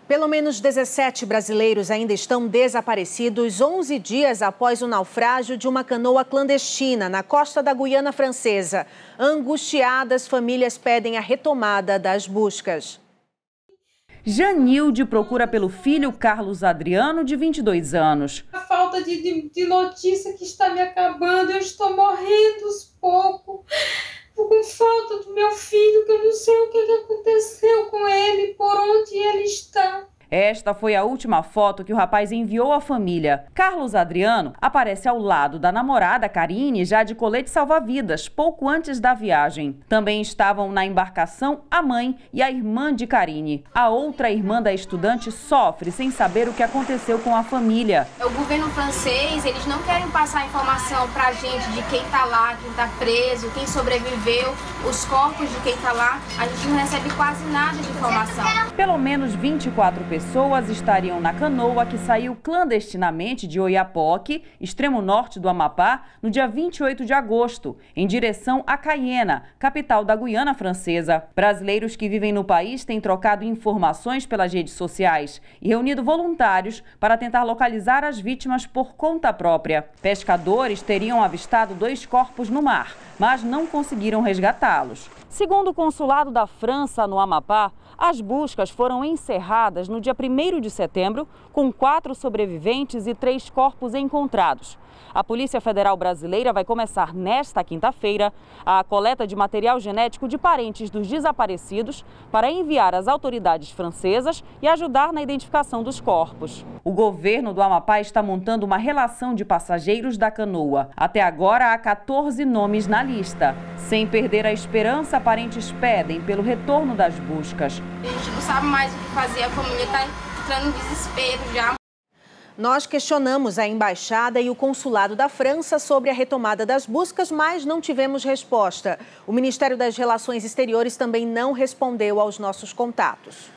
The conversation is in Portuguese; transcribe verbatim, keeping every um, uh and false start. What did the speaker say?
Pelo menos dezessete brasileiros ainda estão desaparecidos onze dias após o naufrágio de uma canoa clandestina na costa da Guiana Francesa. Angustiadas, famílias pedem a retomada das buscas. Janilde procura pelo filho Carlos Adriano, de vinte e dois anos. A falta de, de, de notícia que está me acabando, eu estou morrendo aos poucos. Com falta do meu filho, que eu não sei o que aconteceu com ele, por onde ele está. Esta foi a última foto que o rapaz enviou à família. Carlos Adriano aparece ao lado da namorada Karine, já de colete salva-vidas, pouco antes da viagem. Também estavam na embarcação a mãe e a irmã de Karine. A outra irmã da estudante sofre sem saber o que aconteceu com a família. O governo francês, eles não querem passar informação pra gente de quem tá lá, quem tá preso, quem sobreviveu, os corpos de quem tá lá. A gente não recebe quase nada de informação. Pelo menos vinte e quatro pessoas pessoas estariam na canoa que saiu clandestinamente de Oiapoque, extremo norte do Amapá, no dia vinte e oito de agosto, em direção a Caiena, capital da Guiana Francesa. Brasileiros que vivem no país têm trocado informações pelas redes sociais e reunido voluntários para tentar localizar as vítimas por conta própria. Pescadores teriam avistado dois corpos no mar, mas não conseguiram resgatá-los. Segundo o consulado da França no Amapá, as buscas foram encerradas no dia primeiro de setembro, com quatro sobreviventes e três corpos encontrados. A Polícia Federal Brasileira vai começar nesta quinta-feira a coleta de material genético de parentes dos desaparecidos para enviar às autoridades francesas e ajudar na identificação dos corpos. O governo do Amapá está montando uma relação de passageiros da canoa. Até agora há quatorze nomes na lista. Sem perder a esperança, parentes pedem pelo retorno das buscas. A gente não sabe mais o que fazer, a família está entrando em desespero já. Nós questionamos a embaixada e o consulado da França sobre a retomada das buscas, mas não tivemos resposta. O Ministério das Relações Exteriores também não respondeu aos nossos contatos.